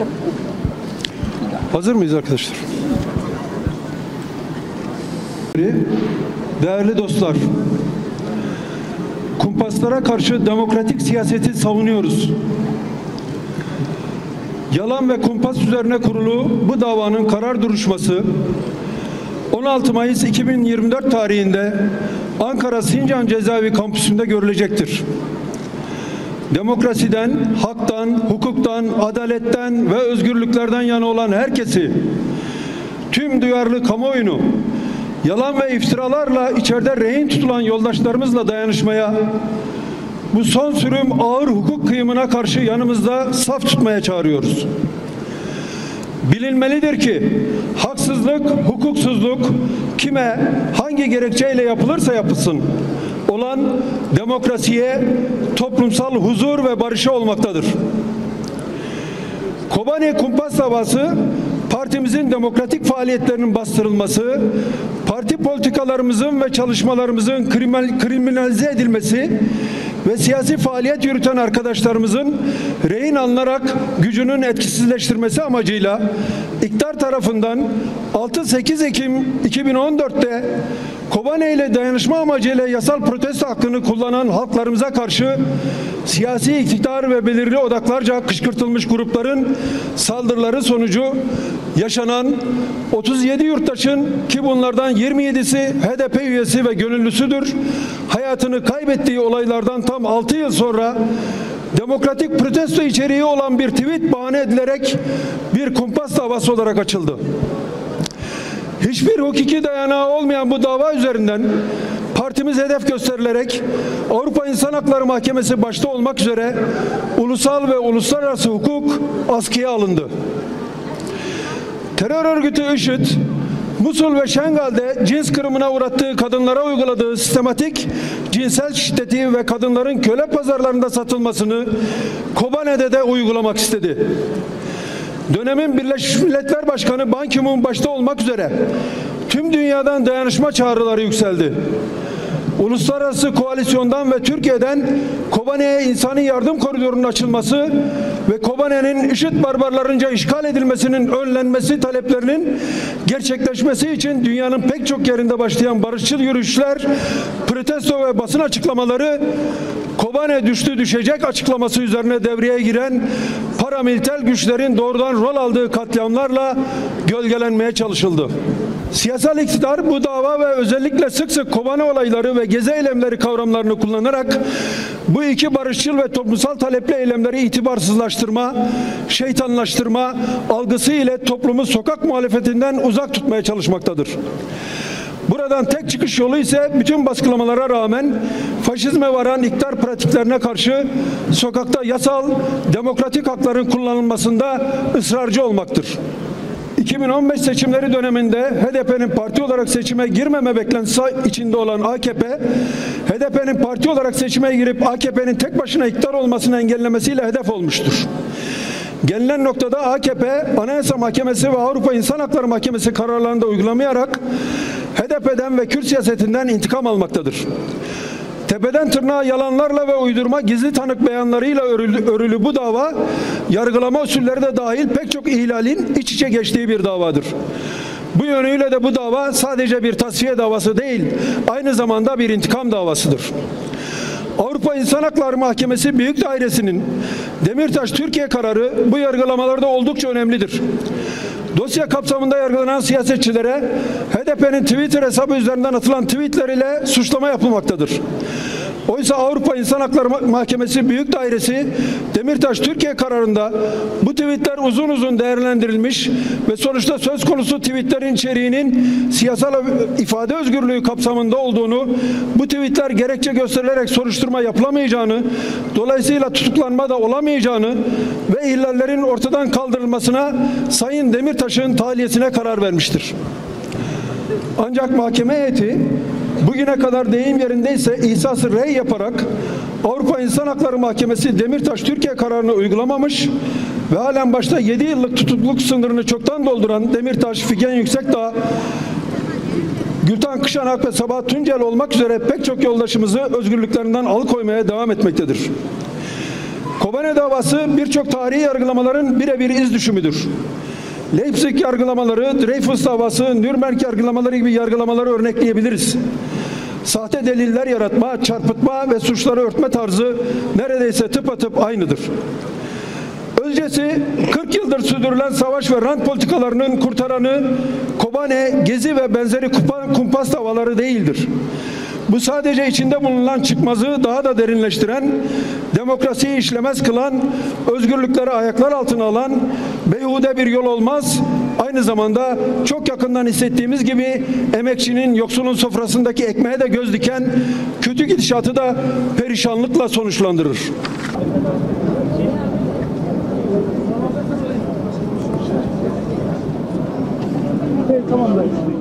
Hazır mıyız arkadaşlar? Değerli dostlar, kumpaslara karşı demokratik siyaseti savunuyoruz. Yalan ve kumpas üzerine kurulu bu davanın karar duruşması 16 Mayıs 2024 tarihinde Ankara Sincan Cezaevi Kampüsü'nde görülecektir. Demokrasiden, haktan, hukuktan, adaletten ve özgürlüklerden yana olan herkesi, tüm duyarlı kamuoyunu, yalan ve iftiralarla içeride rehin tutulan yoldaşlarımızla dayanışmaya, bu son sürüm ağır hukuk kıyımına karşı yanımızda saf tutmaya çağırıyoruz. Bilinmelidir ki haksızlık, hukuksuzluk kime, hangi gerekçeyle yapılırsa yapılsın olan demokrasiye, toplumsal huzur ve barışa olmaktadır. Kobani kumpas davası partimizin demokratik faaliyetlerinin bastırılması, parti politikalarımızın ve çalışmalarımızın kriminalize edilmesi ve siyasi faaliyet yürüten arkadaşlarımızın rehin alınarak gücünün etkisizleştirmesi amacıyla iktidar tarafından 6-8 Ekim 2014'te Kobani ile dayanışma amacıyla yasal protesto hakkını kullanan halklarımıza karşı siyasi iktidar ve belirli odaklarca kışkırtılmış grupların saldırıları sonucu yaşanan 37 yurttaşın, ki bunlardan 27'si HDP üyesi ve gönüllüsüdür, hayatını kaybettiği olaylardan tam 6 yıl sonra demokratik protesto içeriği olan bir tweet bahane edilerek bir kumpas davası olarak açıldı. Hiçbir hukuki dayanağı olmayan bu dava üzerinden partimiz hedef gösterilerek Avrupa İnsan Hakları Mahkemesi başta olmak üzere ulusal ve uluslararası hukuk askıya alındı. Terör örgütü IŞİD, Musul ve Şengal'de cins kırımına uğrattığı kadınlara uyguladığı sistematik cinsel şiddeti ve kadınların köle pazarlarında satılmasını Kobani'de de uygulamak istedi. Dönemin Birleşmiş Milletler Başkanı Ban Ki-moon başta olmak üzere tüm dünyadan dayanışma çağrıları yükseldi. Uluslararası koalisyondan ve Türkiye'den Kobani'ye insani yardım koridorunun açılması ve Kobani'nin IŞİD barbarlarınca işgal edilmesinin önlenmesi taleplerinin gerçekleşmesi için dünyanın pek çok yerinde başlayan barışçıl yürüyüşler, protesto ve basın açıklamaları, Kobani düştü düşecek açıklaması üzerine devreye giren paramiliter güçlerin doğrudan rol aldığı katliamlarla gölgelenmeye çalışıldı. Siyasal iktidar bu dava ve özellikle sık sık Kobani olayları ve gezi eylemleri kavramlarını kullanarak bu iki barışçıl ve toplumsal talepli eylemleri itibarsızlaştırma, şeytanlaştırma algısı ile toplumu sokak muhalefetinden uzak tutmaya çalışmaktadır. Buradan tek çıkış yolu ise bütün baskılamalara rağmen faşizme varan iktidar pratiklerine karşı sokakta yasal, demokratik hakların kullanılmasında ısrarcı olmaktır. 2015 seçimleri döneminde HDP'nin parti olarak seçime girmeme beklentisi içinde olan AKP, HDP'nin parti olarak seçime girip AKP'nin tek başına iktidar olmasını engellemesiyle hedef olmuştur. Gelinen noktada AKP, Anayasa Mahkemesi ve Avrupa İnsan Hakları Mahkemesi kararlarını da uygulamayarak HDP'den ve Kürt siyasetinden intikam almaktadır. Tepeden tırnağa yalanlarla ve uydurma gizli tanık beyanlarıyla örülü bu dava, yargılama usulleri de dahil pek çok ihlalin iç içe geçtiği bir davadır. Bu yönüyle de bu dava sadece bir tasfiye davası değil, aynı zamanda bir intikam davasıdır. Avrupa İnsan Hakları Mahkemesi Büyük Dairesi'nin Demirtaş Türkiye kararı bu yargılamalarda oldukça önemlidir. Dosya kapsamında yargılanan siyasetçilere HDP'nin Twitter hesabı üzerinden atılan tweetler ile suçlama yapılmaktadır. Oysa Avrupa İnsan Hakları Mahkemesi Büyük Dairesi Demirtaş Türkiye kararında bu tweetler uzun uzun değerlendirilmiş ve sonuçta söz konusu tweetlerin içeriğinin siyasal ifade özgürlüğü kapsamında olduğunu, bu tweetler gerekçe gösterilerek soruşturma yapılamayacağını, dolayısıyla tutuklanma da olamayacağını ve ihlallerin ortadan kaldırılmasına Sayın Demirtaş'ın tahliyesine karar vermiştir. Ancak mahkeme heyeti bugüne kadar deyim yerindeyse ihsası rey yaparak Avrupa İnsan Hakları Mahkemesi Demirtaş Türkiye kararını uygulamamış ve halen başta 7 yıllık tutukluluk sınırını çoktan dolduran Demirtaş, Figen Yüksekdağ, Gültan Kışanak ve Sabahat Tuncel olmak üzere pek çok yoldaşımızı özgürlüklerinden alıkoymaya devam etmektedir. Kobane davası birçok tarihi yargılamaların birebir iz düşümüdür. Leipzig yargılamaları, Dreyfus davası, Nürnberg yargılamaları gibi yargılamaları örnekleyebiliriz. Sahte deliller yaratma, çarpıtma ve suçları örtme tarzı neredeyse tıpatıp aynıdır. Özcesi 40 yıldır sürdürülen savaş ve rant politikalarının kurtaranı Kobane, Gezi ve benzeri kumpas davaları değildir. Bu sadece içinde bulunan çıkmazı daha da derinleştiren, demokrasiyi işlemez kılan, özgürlükleri ayaklar altına alan beyhude bir yol olmaz. Aynı zamanda çok yakından hissettiğimiz gibi emekçinin, yoksulun sofrasındaki ekmeğe de göz diken kötü gidişatı da perişanlıkla sonuçlandırır. Tamam.